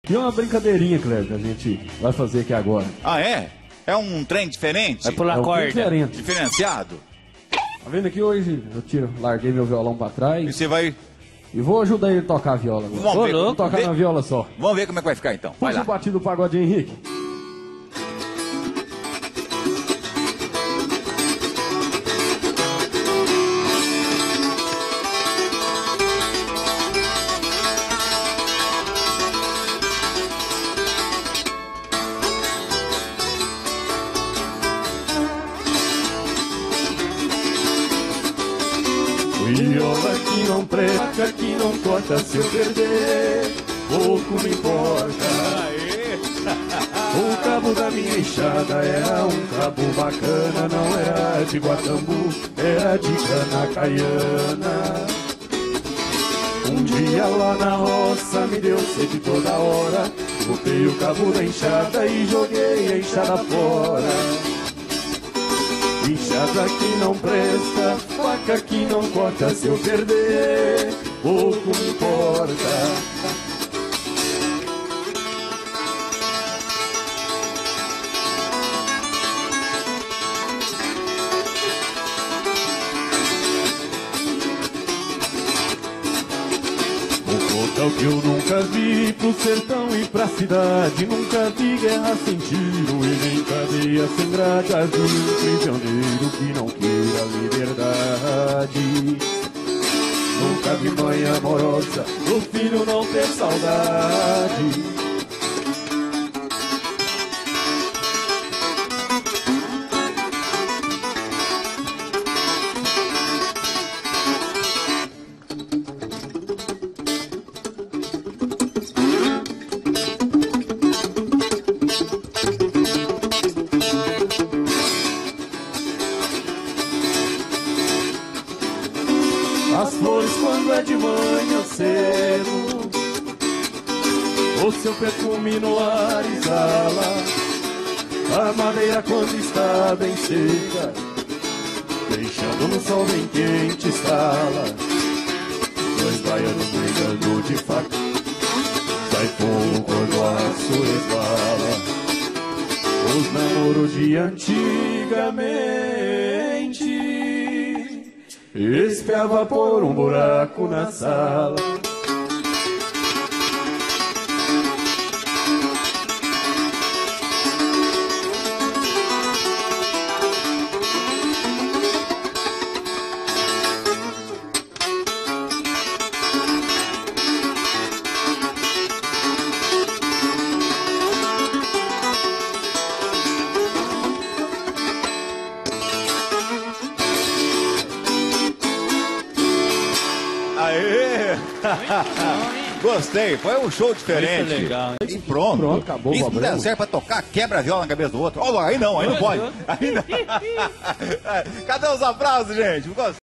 E uma brincadeirinha, Cleber, que a gente vai fazer aqui agora. Ah, é? É um trem diferente? Vai pular É um corda. diferente. Diferenciado? Tá vendo aqui hoje? Larguei meu violão pra E trás você vai... e vou ajudar ele a tocar a viola agora. Vamos ver, Vou tocar na viola só. Vamos ver como é que vai ficar então. Vai Puxa lá. o batido do pagode, Henrique. Viola que não presta, que não corta, se eu perder, pouco me importa. O cabo da minha enxada era um cabo bacana, não era de Guatambu, era de cana caiana. Um dia lá na roça me deu sede toda hora, botei o cabo da enxada e joguei a enxada fora. Enxada que não presta, faca que não corta, se eu perder, pouco me importa. É o que eu nunca vi pro sertão e pra cidade. Nunca vi guerra sem tiro e nem cadeia sem grade. Vi um prisioneiro que não queira liberdade. Nunca vi mãe amorosa do filho não ter saudade. As flores quando é de manhã cedo, o seu perfume no ar exala. A madeira quando está bem seca, deixando no sol bem quente estala. Dois baianos brigando de faca, sai fogo quando o aço resvala. Os namoros de antigamente espiava por um buraco na sala. Aê! Gostei, foi um show diferente. Muito legal, hein? E pronto. Pronto, acabou o Isso não problema. der certo pra tocar, quebra a viola na cabeça do outro. Ó, aí não pode. Aí não. Cadê os aplausos, gente?